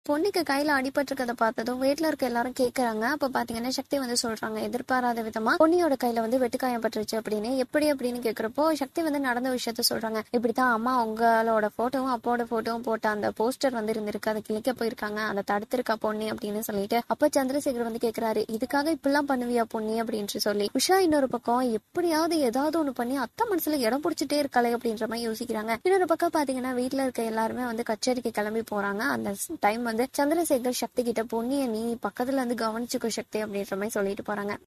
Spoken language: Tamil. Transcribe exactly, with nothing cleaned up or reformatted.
பொண்ணுக்கு கையில அடிபட்டிருக்கத பார்த்ததும் வீட்டுல இருக்க எல்லாரும் கேக்குறாங்க. அப்ப பாத்தீங்கன்னா சக்தி வந்து சொல்றாங்க, எதிர்பாராத விதமா பொன்னியோட கையில வந்து வெட்டுக்காயம் பட்டுருச்சு அப்படின்னு. எப்படி அப்படின்னு கேக்குறப்போ சக்தி வந்து நடந்த விஷயத்த சொல்றாங்க. இப்படித்தான் அம்மா உங்களோட போட்டோவும் அப்பாவோட போட்டோவும் போட்ட அந்த போஸ்டர் வந்து இருந்திருக்கு, அதை கிளிக்க போயிருக்காங்க, அந்த தடுத்திருக்கா பொன்னி அப்படின்னு சொல்லிட்டு. அப்ப சந்திரசேகர் வந்து கேக்குறாரு, இதுக்காக இப்படிலாம் பண்ணுவியா பொன்னி அப்படின்னு சொல்லி. உஷா இன்னொரு பக்கம் எப்படியாவது ஏதாவது ஒண்ணு பண்ணி அத்தை மனசுல இடம் பிடிச்சிட்டே இருக்காளே அப்படின்ற மாதிரி யோசிக்கிறாங்க. இன்னொரு பக்கம் பாத்தீங்கன்னா வீட்டுல இருக்க எல்லாருமே வந்து கச்சேரிக்கு கிளம்பி போறாங்க. அந்த டைம் வந்து சந்திரசேகர் சக்தி கிட்ட, பொன்னிய நீ பக்கத்துல இருந்து கவனிச்சுக்கோ சக்தி அப்படின்ற மாதிரி சொல்லிட்டு போறாங்க.